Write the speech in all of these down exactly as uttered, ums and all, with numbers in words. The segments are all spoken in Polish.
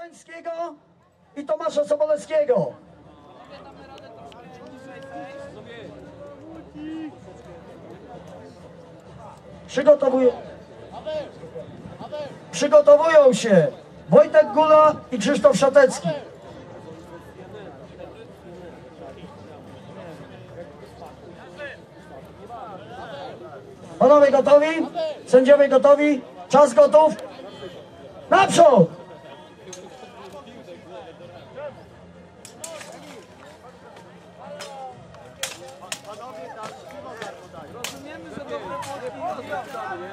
Barańskiego i Tomasza Sobolewskiego. Przygotowują, przygotowują się Wojtek Gula i Krzysztof Szatecki. Panowie gotowi? Sędziowie gotowi? Czas gotów? Naprzód! Rozumiemy, że dobre włosy.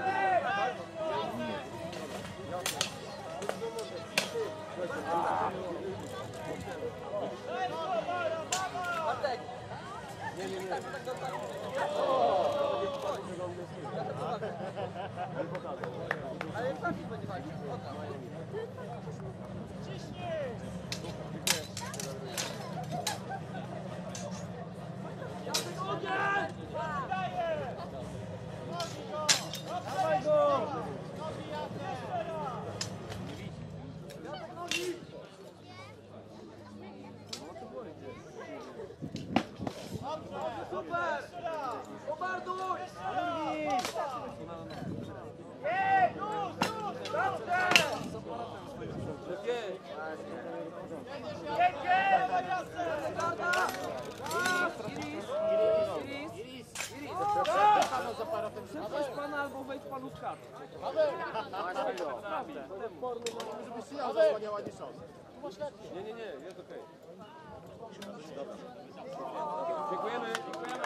Ale trafić będzie fajnie. Super! Bombarduj! Ej, nóż, nóż! Dobrze! Jedzie! Garda! Iris! Iris! Iris! Przeproś pana albo wejdź panu w kadr. Naprawdę. Żebyś się ja zasłaniała niż on. Nie, nie, nie, jest okej. Dziękujemy, dziękujemy.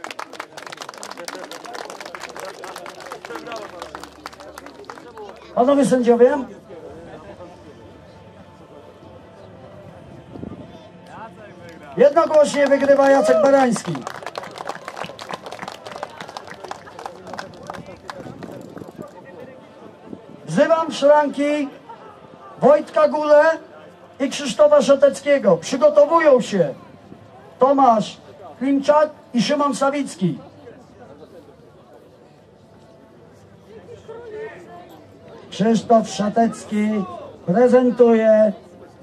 Panowie sędziowie, jednogłośnie wygrywa Jacek Barański. Wzywam szranki Wojtka Gulę i Krzysztofa Szateckiego. Przygotowują się Tomasz Klimczak i Szymon Sawicki. Krzysztof Szatecki prezentuje.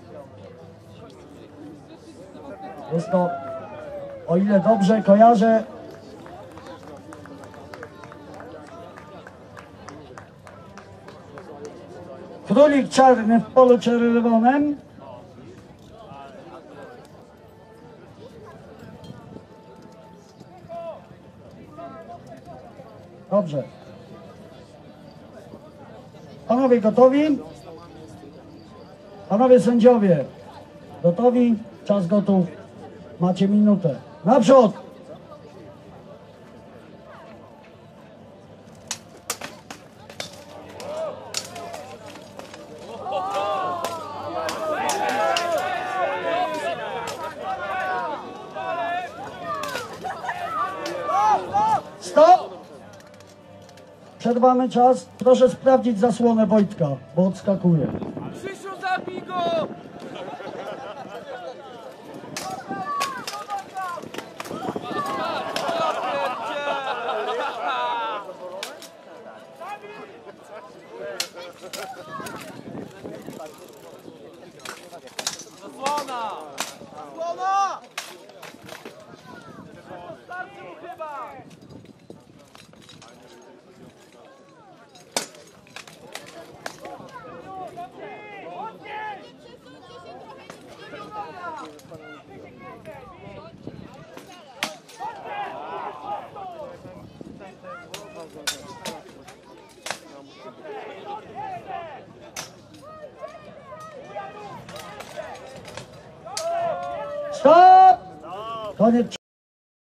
Jest to, o ile dobrze kojarzę, królik czarny w polu czerwonym. Dobrze. Panowie gotowi? Panowie sędziowie gotowi? Czas gotów. Macie minutę. Naprzód! Stop! Przerwamy czas. Proszę sprawdzić zasłonę Wojtka, bo odskakuje. Krzysiu, zabij go! Zasłona! Zasłona! Starczy mu chyba! Stop! Koniec czasu.